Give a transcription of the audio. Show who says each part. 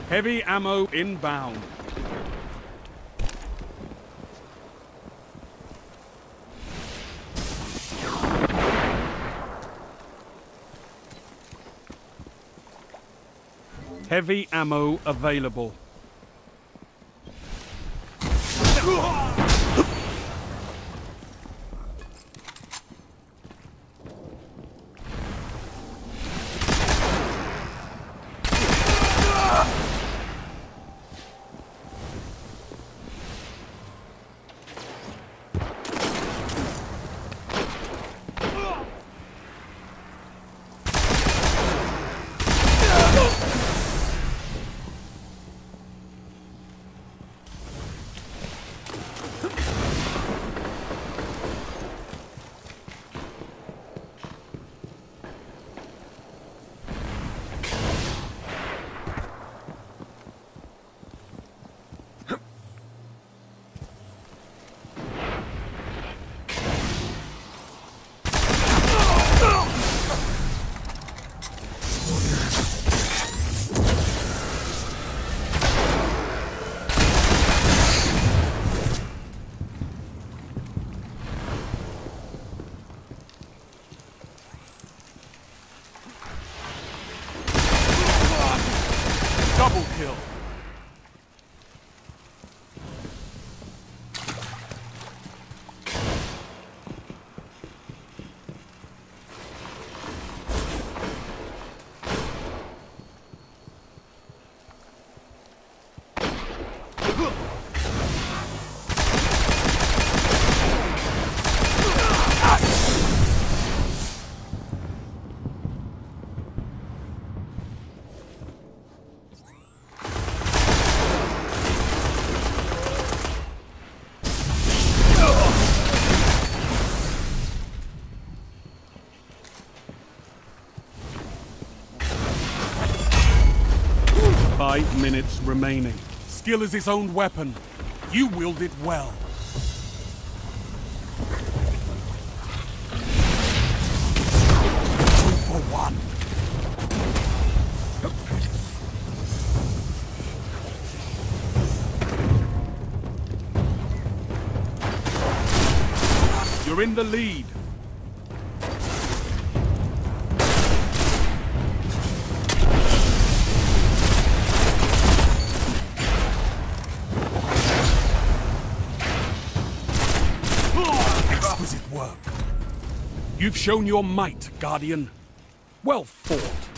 Speaker 1: Heavy ammo inbound. Heavy ammo available. Double kill. Five minutes remaining. Skill is its own weapon. You wield it well. Two for one. You're in the lead. Exquisite work. You've shown your might, Guardian. Well fought.